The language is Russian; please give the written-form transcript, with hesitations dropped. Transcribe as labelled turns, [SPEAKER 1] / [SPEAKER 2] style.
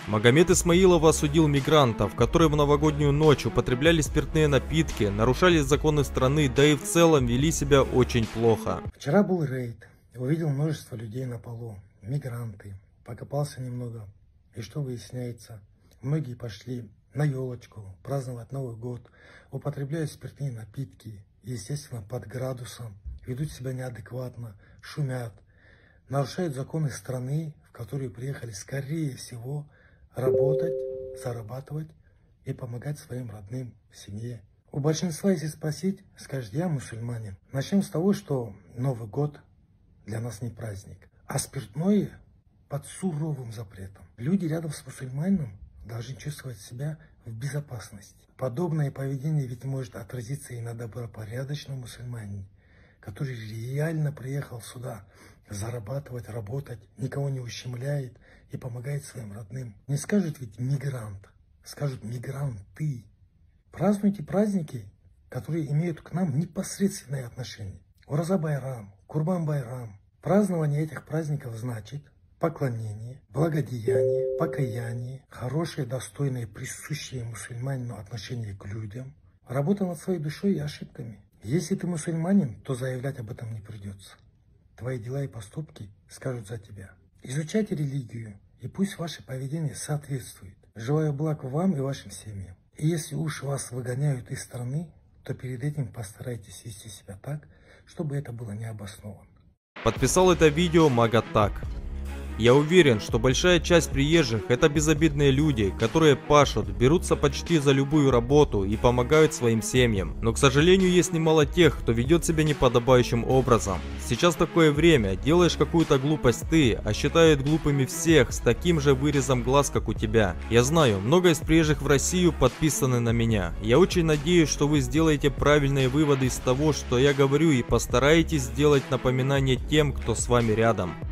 [SPEAKER 1] Магомед Исмаилов осудил мигрантов, которые в новогоднюю ночь употребляли спиртные напитки, нарушали законы страны, да и в целом вели себя очень плохо.
[SPEAKER 2] Вчера был рейд, увидел множество людей на полу, мигранты, покопался немного. И что выясняется? Многие пошли на елочку, праздновать Новый год, употребляют спиртные напитки, естественно, под градусом, ведут себя неадекватно, шумят, нарушают законы страны, в которую приехали, скорее всего, работать, зарабатывать и помогать своим родным в семье. У большинства, если спросить, скажет: я мусульманин. Начнем с того, что Новый год для нас не праздник, а спиртное под суровым запретом. Люди рядом с мусульманином должны чувствовать себя в безопасности. Подобное поведение ведь может отразиться и на добропорядочном мусульманине, который реально приехал сюда зарабатывать, работать, никого не ущемляет и помогает своим родным. Не скажут ведь мигрант, скажут мигранты. Празднуйте праздники, которые имеют к нам непосредственное отношение. Ураза-Байрам, Курбан-Байрам. Празднование этих праздников значит поклонение, благодеяние, покаяние, хорошее, достойное, присущее мусульманину отношение к людям, работа над своей душой и ошибками. Если ты мусульманин, то заявлять об этом не придется. Твои дела и поступки скажут за тебя. Изучайте религию, и пусть ваше поведение соответствует. Желаю благ вам и вашим семьям. И если уж вас выгоняют из страны, то перед этим постарайтесь вести себя так, чтобы это было необоснованно.
[SPEAKER 1] Подписал это видео Магатак. Я уверен, что большая часть приезжих – это безобидные люди, которые пашут, берутся почти за любую работу и помогают своим семьям. Но, к сожалению, есть немало тех, кто ведет себя неподобающим образом. Сейчас такое время, делаешь какую-то глупость ты, а считают глупыми всех с таким же вырезом глаз, как у тебя. Я знаю, много из приезжих в Россию подписаны на меня. Я очень надеюсь, что вы сделаете правильные выводы из того, что я говорю, и постараетесь сделать напоминание тем, кто с вами рядом.